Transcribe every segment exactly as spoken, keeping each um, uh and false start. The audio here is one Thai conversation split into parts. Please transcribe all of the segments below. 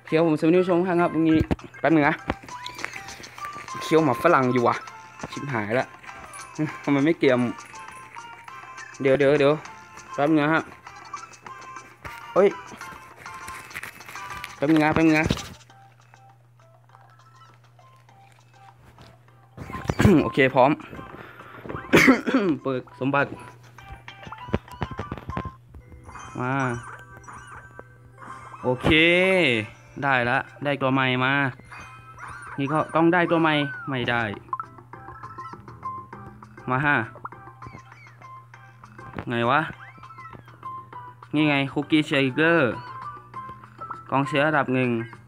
เคี้ยวผมสวัสดีผู้ชมครับตรงนี้แป๊บนึงนะเคี้ยวหมาฝรั่งอยู่อ่ะชิบหายแล้วทำไมไม่เกี่ยมเดี๋ยวเดี๋ยวเดี๋ยวแป๊บนึงนะฮะเฮ้ยแป๊บนึงนะแป๊บนึงนะโอเคพร้อม เปิดสมบัติมาโอเคได้ละได้ตัวใหม่มานี่ก็ต้องได้ตัวใหม่ไม่ได้มาฮะไงวะนี่ไงคุกกี้เชคเกอร์กองเชียร์ระดับหนึ่ง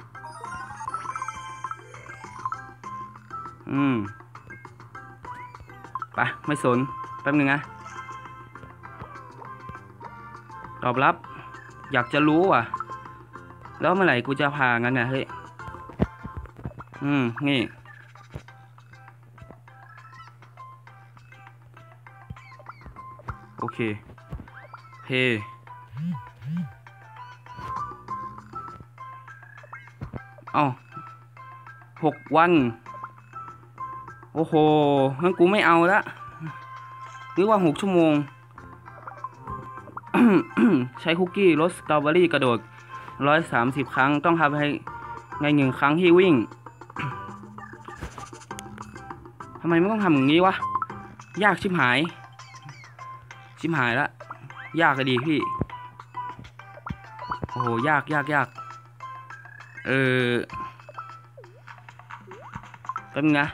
อืมไปไม่สนแป๊บนึงนะตอบรับอยากจะรู้อ่ะแล้วเมื่อไหร่กูจะพางั้นน่ะเฮ้ยอืมนี่โอเคเฮเอ้าหกวันโอ้โหงั้นกูไม่เอาละนึกว่าหกชั่วโมง ใช้คุกกี้รสสตรอเบอรี่กระโดดร้อยสามสิบครั้งต้องทำให้ในหนึ่งครั้งที่วิ่ง ทำไมไม่ต้องทำอย่างนี้วะยากชิบหายชิบหายละยากเลยดีพี่โอ้โหยากยากยากเออแป๊บนึงนะ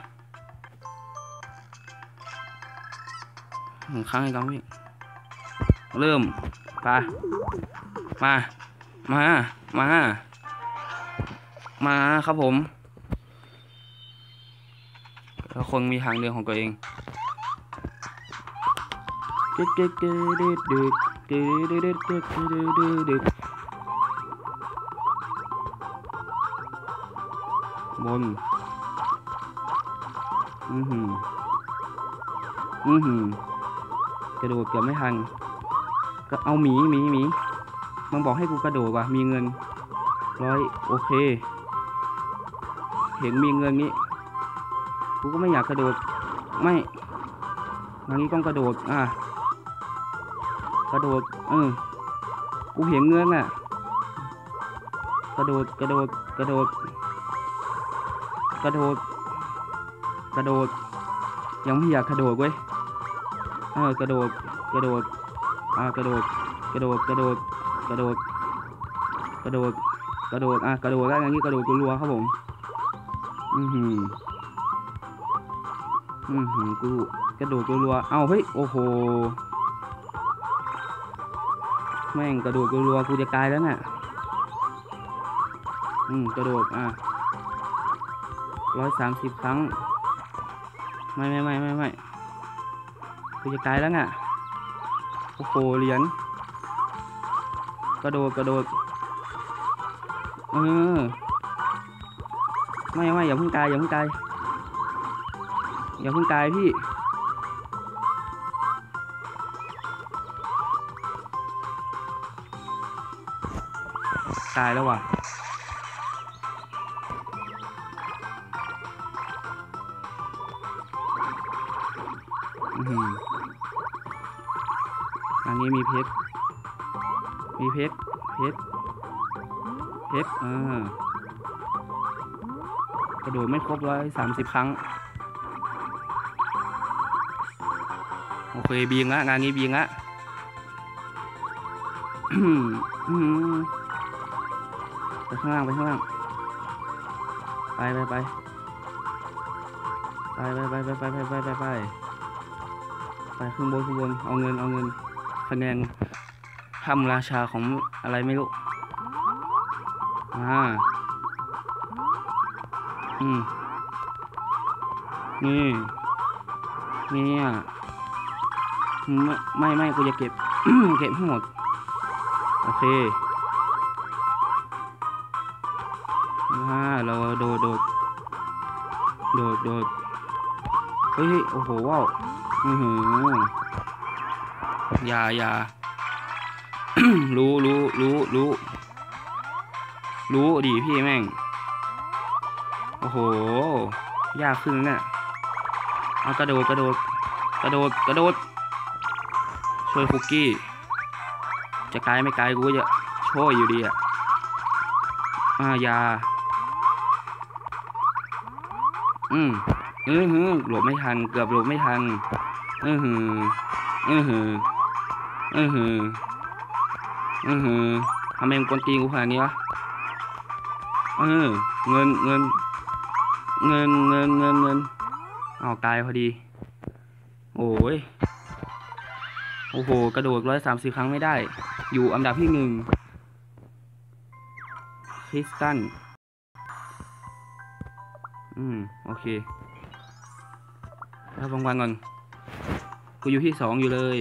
หนึ่งครั้งอีกครั้งพี่เริ่มไปมามามามาครับผมทุกคนมีทางเดินของตัวเองดึกดึกดึกดึกดึกดึกดึกดึกดึกดึกดึกบนอือหืออือหือกระโดดเกือบไม่ทันก็เอาหมีหมีหมีมันบอกให้กูกระโดดว่ะมีเงินร้อยโอเคเห็นมีเงินนี้กูก็ไม่อยากกระโดดไม่อย่างนี้ต้องกระโดดอ่ะกระโดดเออกูเห็นเงินอ่ะกระโดดกระโดดกระโดดกระโดดกระโดดยังไม่อยากกระโดดเว้ยเออกระโดดกระโดดอ่ากระโดดกระโดดกระโดดกระโดดกระโดดกระโดดอ่ากระโดดแล้วอย่างนี้กระโดดรัวๆครับผมอือหืออือหือกูกระโดดรัวๆเอาเฮ้ยโอ้โหแม่งกระโดดรัวๆกูจะตายแล้วเนี่ยอืมกระโดดอ่ะร้อยสามสิบครั้งไม่ไม่ไม่ไม่ไม่กูจะตายแล้วเนี่ยโอ้โหเหรียญกระโดดกระโดดเออไม่ไม่อย่าเพิ่งตายอย่าเพิ่งตายอย่าเพิ่งตายพี่ตายแล้วว่ะอืออันนี้มีเพชรมีเพชรเพชรเพชรอ่ากระโดดไม่ครบร้อยสามสิบครั้งโอเคบีงละงานนี้บีงละไปข้างล่างไปข้างล่างไปไปไปไปไปไปไปไปไปไปไปไปขึ้นบนขึ้นบนเอาเงินเอาเงินคะแนนทำราชาของอะไรไม่รู้อ่าอืมนี่นี่อ่ะไม่ไม่ไม่กูจะเก็บ เก็บให้หมดโอเคอ่าเราโดดโดดโดดโดดเฮ้ยโอ้โหว้าวอือหือยาอยา รู้รู้รู้รู้รู้ดีพี่แม่งโอ้โหยากขึ้นเนี่ยเอากระโดดกระโดดกระโดดกระโดดช่วยคุกกี้จะไกลไม่ไกลกูก็จะช่วยอยู่ดีอ่ะอ่ายาอืมเออหือหลบไม่ทันเกือบหลบไม่ทันเออหือเออหือเออหือเออหือทำไมมันกวนตีนกูขนาดนี้วะเออเงินเงินเงินเงินเงินเงินเอาตายพอดีโอ้ยโอ้โหกระโดดร้อยสามสิบครั้งไม่ได้อยู่อันดับที่หนึ่งคริสตันอืมโอเคแล้วบางวันก่อนกูอยู่ที่สองอยู่เลย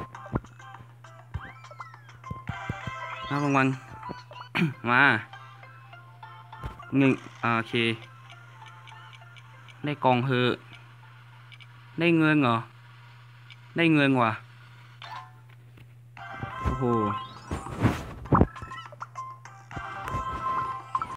แล้วบางวัน มาหนึ่งโอเคได้กองเฮอได้เงินเหรอได้เงินว่ะโอ้โห